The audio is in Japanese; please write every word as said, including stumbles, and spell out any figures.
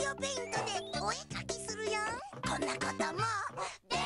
オペイントでお絵かきするよ。こんなことも